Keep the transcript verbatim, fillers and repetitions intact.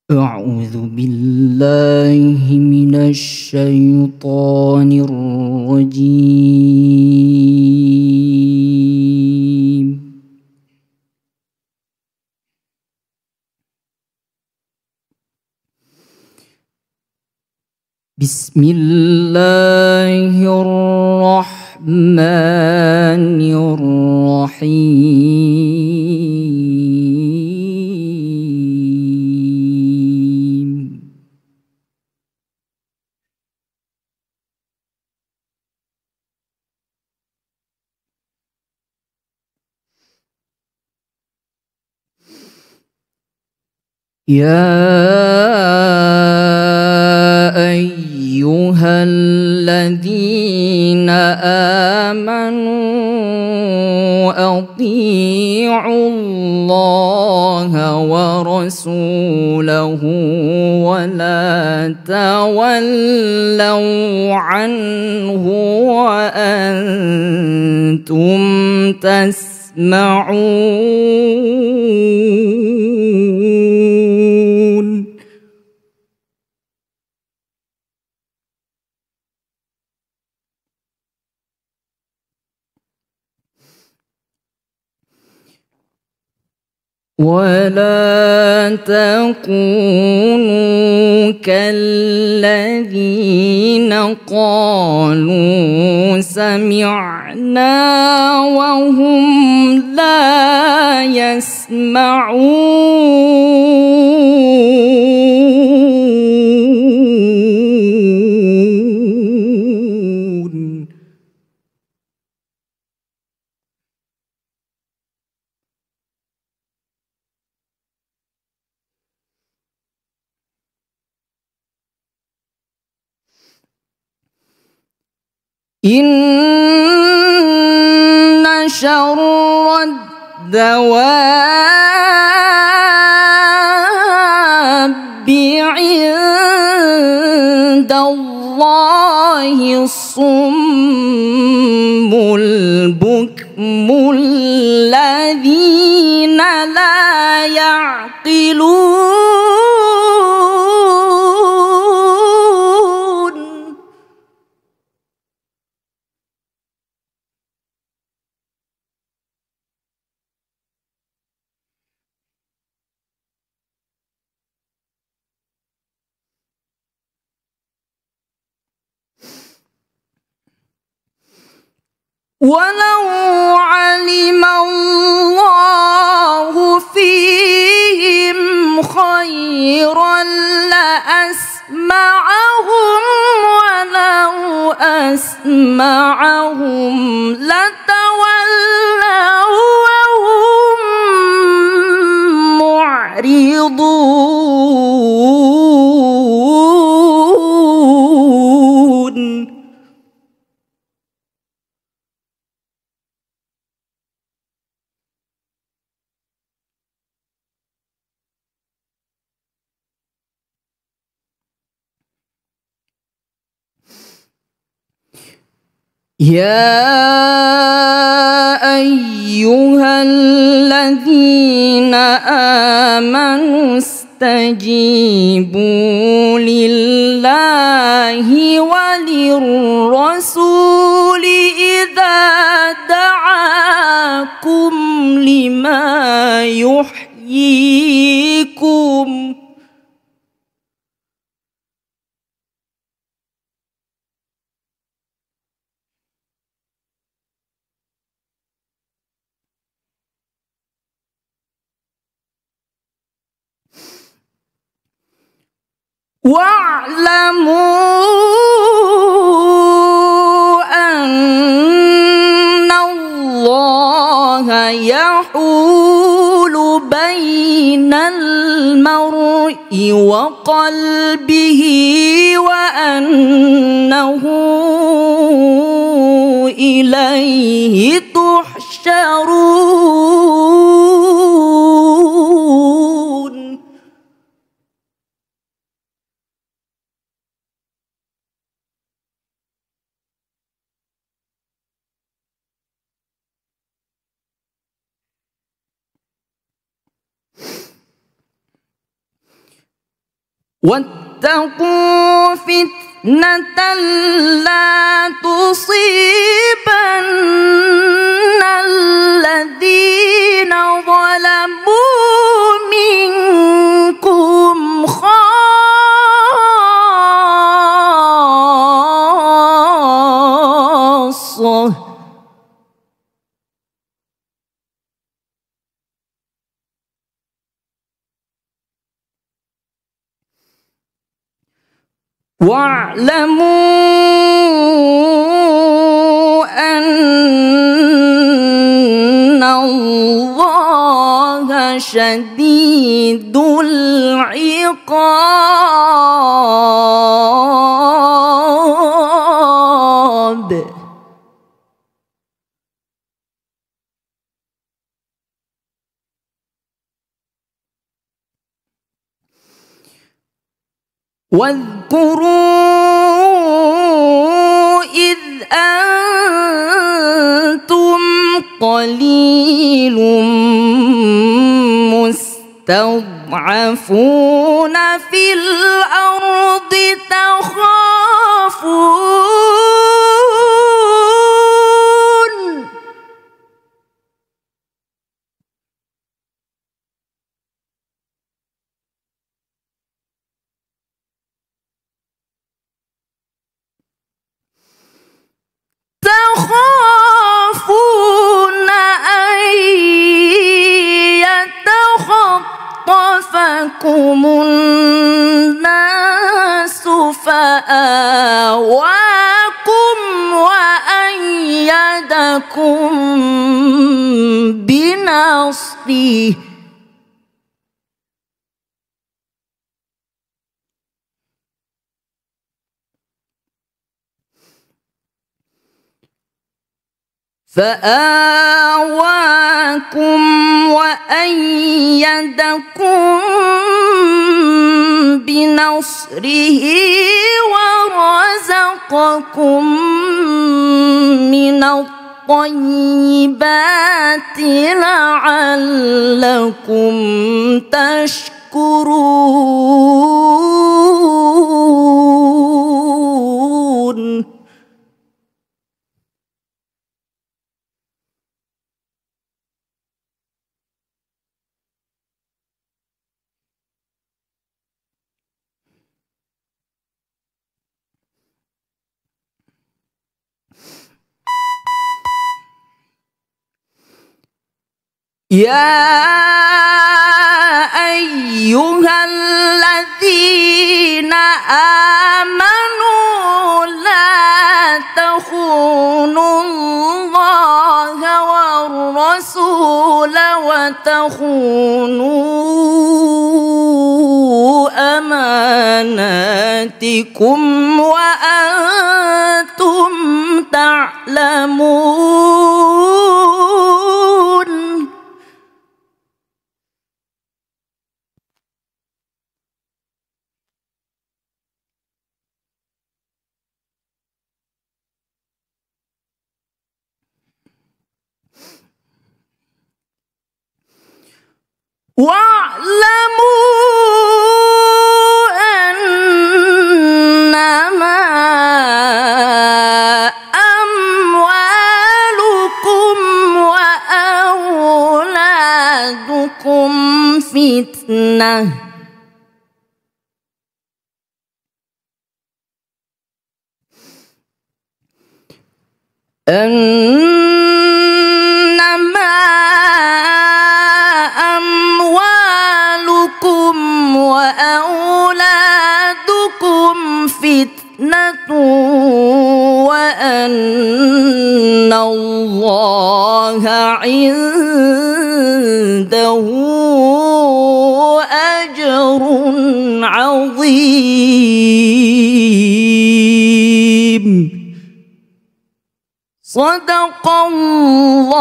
أعوذ بالله من الشيطان الرجيم. بسم الله الرحمن الرحيم. يا أيها الذين آمنوا أطيعوا الله ورسوله ولا تولوا عنه وأنتم تسمعون. ولا تكونوا كالذين قالوا سمعنا وهم لا يسمعون. إن شر الدواب عند الله الصم البكم الذين لا يعقلون. ولو علم الله فيهم خيرا لأسمعهم ولو أسمعهم لتولوا وهم معرضون. يا أيها الذين آمنوا استجيبوا لله وللرسول إذا دعاكم لما يحييكم. واعلموا أن الله يحول بين المرء وقلبه وأنه إليه تحشرون. واتقوا فتنة لا تصيبن الذين ظلموا منكم خاصة واعلموا أن الله شديد العقاب. واذكروا إذ أنتم قليل مستضعفون في الأرض تخافون تخافون أن يتخطفكم الناس فآواكم وأيدكم بنصره فآواكم وأيدكم بنصره ورزقكم من الطيبات لعلكم تشكرون. يا أيها الذين آمنوا لا تخونوا الله والرسول وتخونوا أماناتكم وأنتم تعلمون. واعلموا أنما أموالكم وأولادكم فتنة أنما أموالكم وأولادكم فتنة وأن الله عنده أجر عظيم. صدق الله